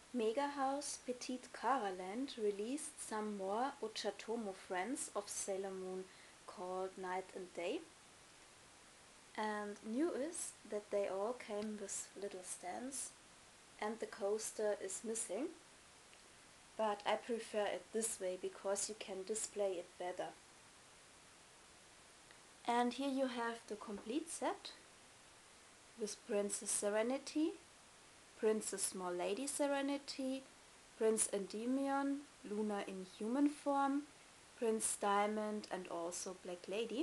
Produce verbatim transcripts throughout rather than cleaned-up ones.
Mega House Petite Caraland released some more Ochatomo friends of Sailor Moon called Night and Day. And new is that they all came with little stands and the coaster is missing. But I prefer it this way because you can display it better. And here you have the complete set with Princess Serenity, Princess Small Lady Serenity, Prince Endymion, Luna in human form, Prince Diamond and also Black Lady.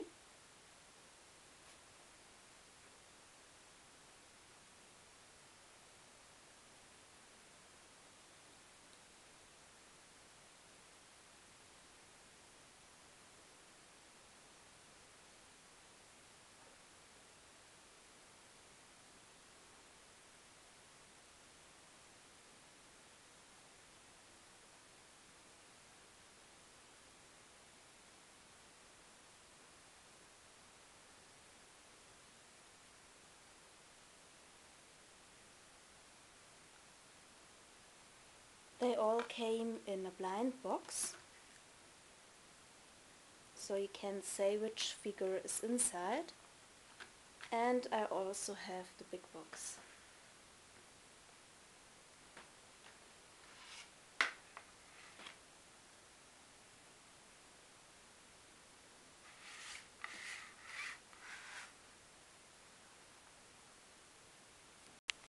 They all came in a blind box, so you can say which figure is inside. And I also have the big box.